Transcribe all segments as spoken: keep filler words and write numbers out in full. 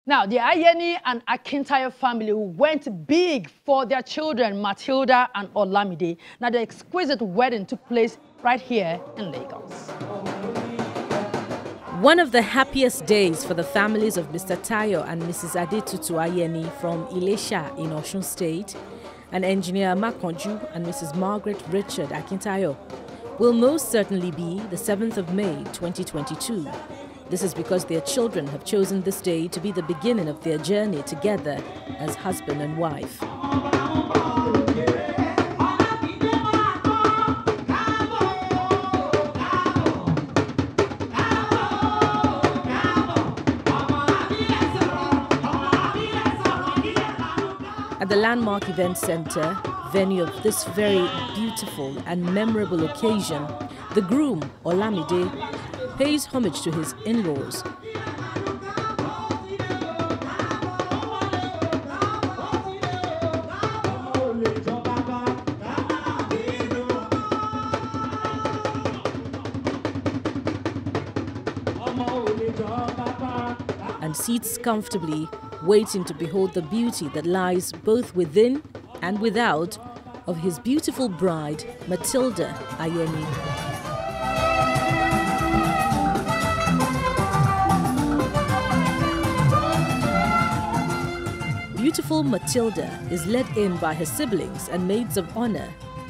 Now, the Ayeni and Akintayo family went big for their children, Matilda and Olamide. Now, the exquisite wedding took place right here in Lagos. One of the happiest days for the families of Mister Tayo and Missus Adetutu Ayeni from Ilesha in Osun State, and engineer Makanju and Missus Margaret Richard Akintayo will most certainly be the seventh of May twenty twenty-two. This is because their children have chosen this day to be the beginning of their journey together as husband and wife. At the landmark event center, venue of this very beautiful and memorable occasion, the groom, Olamide, pays homage to his in-laws. And sits comfortably, waiting to behold the beauty that lies both within and without of his beautiful bride, Matilda Ayeni. Beautiful Matilda is led in by her siblings and maids of honor.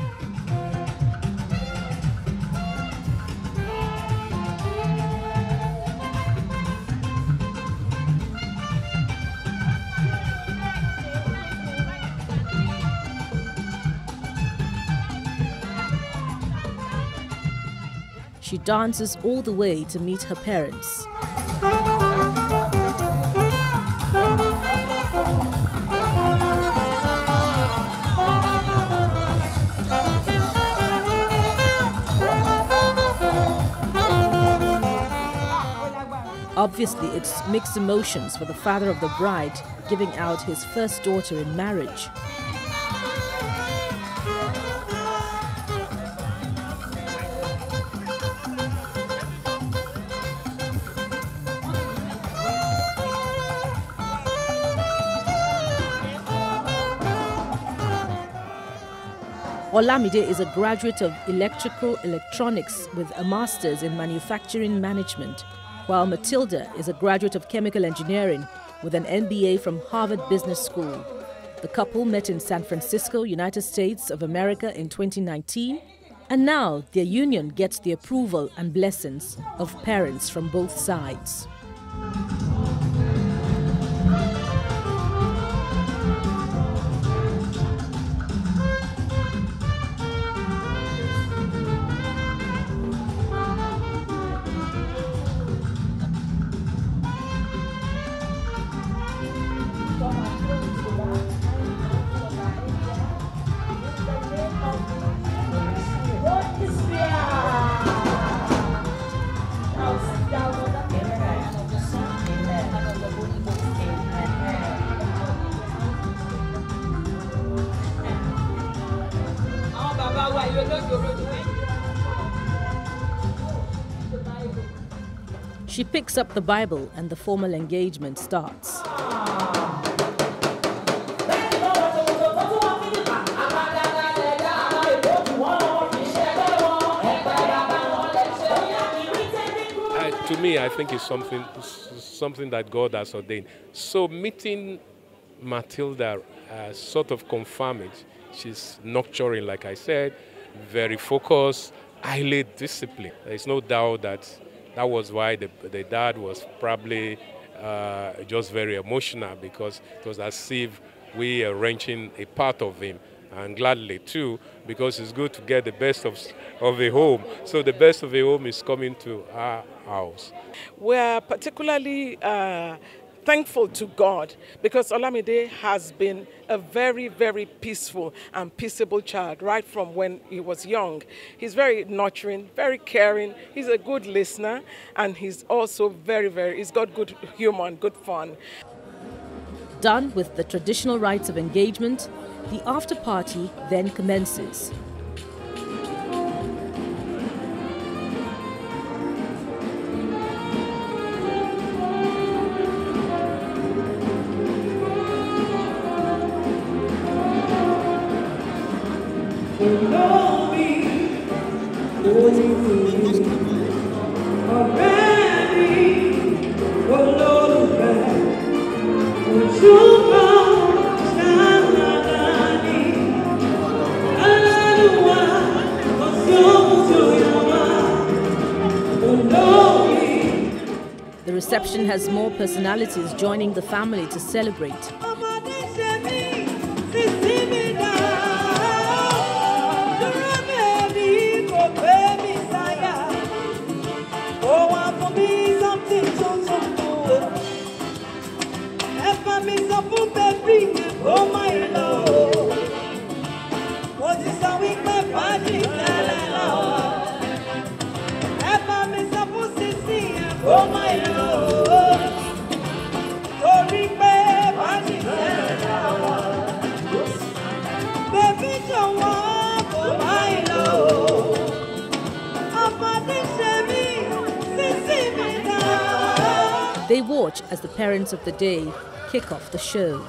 She dances all the way to meet her parents. Obviously, it's mixed emotions for the father of the bride giving out his first daughter in marriage. Olamide is a graduate of electrical electronics with a master's in manufacturing management, while Matilda is a graduate of chemical engineering with an M B A from Harvard Business School. The couple met in San Francisco, United States of America in twenty nineteen, and now their union gets the approval and blessings of parents from both sides. She picks up the Bible and the formal engagement starts. To me, I think it's something, something that God has ordained. So meeting Matilda uh, sort of confirmed it. She's nurturing, like I said, very focused, highly disciplined. There's no doubt that that was why the, the dad was probably uh, just very emotional, because it was as if we are wrenching a part of him. And gladly too, because it's good to get the best of, of a home. So the best of a home is coming to our house. We're particularly uh, thankful to God because Olamide has been a very, very peaceful and peaceable child right from when he was young. He's very nurturing, very caring, he's a good listener, and he's also very, very, he's got good humor and good fun. Done with the traditional rites of engagement, the after party then commences. The reception has more personalities joining the family to celebrate. Oh my Lord, sorry, baby, baby, don't walk, oh my Lord. They watch as the parents of the day kick off the show.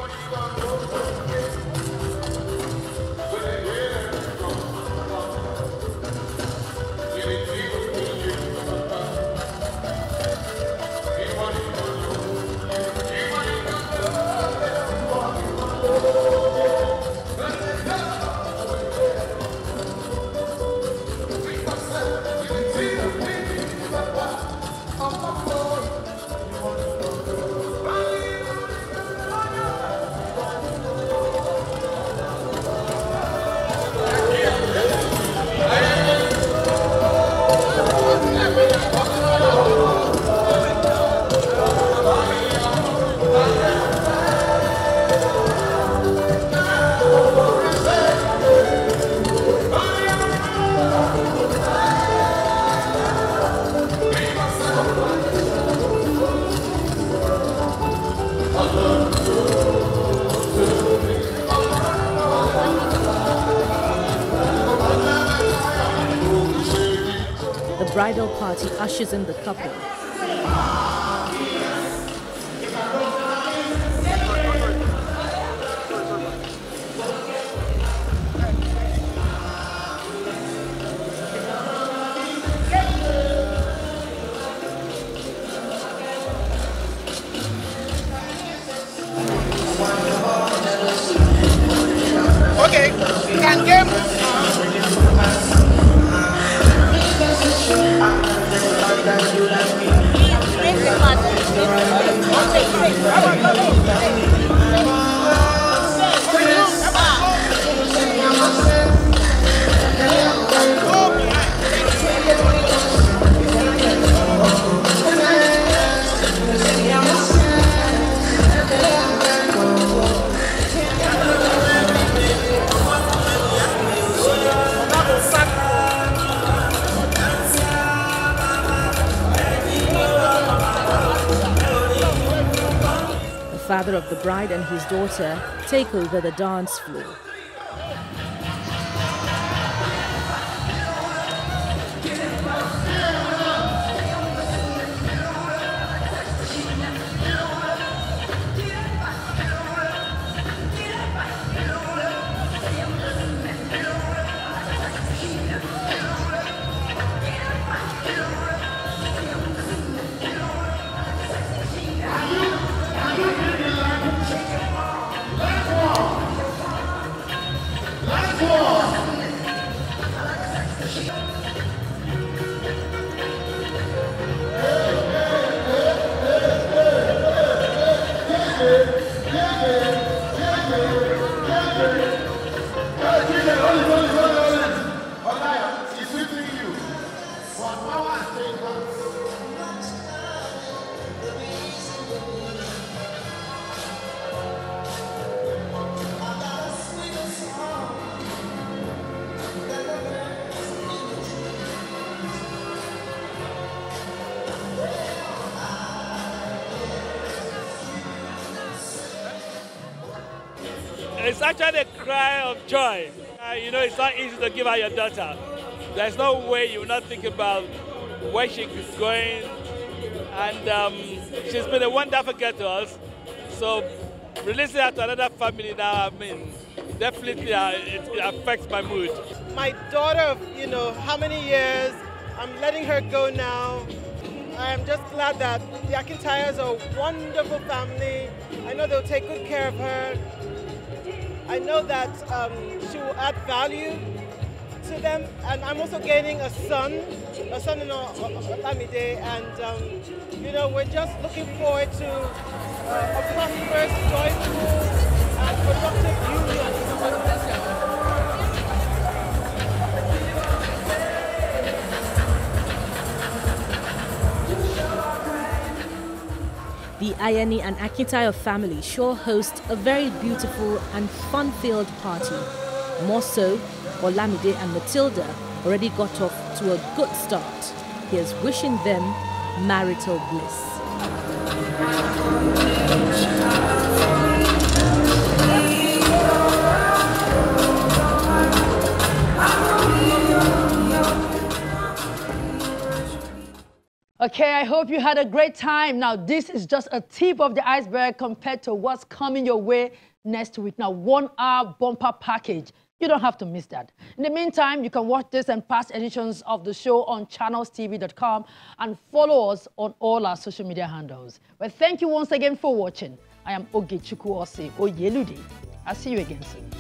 The bridal party ushers in the couple. Okay, can game. The father of the bride and his daughter take over the dance floor. It's actually a cry of joy. Uh, you know, it's not easy to give out your daughter. There's no way you will not think about where she is going. And um, she's been a wonderful girl to us. So releasing her to another family now, I mean, definitely uh, it, it affects my mood. my daughter of, you know, how many years. I'm letting her go now. I'm just glad that the Akintyres are a wonderful family. I know they'll take good care of her. I know that um, she will add value to them. And I'm also gaining a son, a son-in-law, Olamide, and um, you know, we're just looking forward to uh, a prosperous, joyful, and productive union. The Ayeni and Akintayo family sure host a very beautiful and fun-filled party. More so, Olamide and Matilda already got off to a good start. Here's wishing them marital bliss. Okay, I hope you had a great time. Now, this is just a tip of the iceberg compared to what's coming your way next week. Now, one hour bumper package. You don't have to miss that. In the meantime, you can watch this and past editions of the show on channels T V dot com and follow us on all our social media handles. Well, thank you once again for watching. I am Ogechukwu Ose Oyeludi. I'll see you again soon.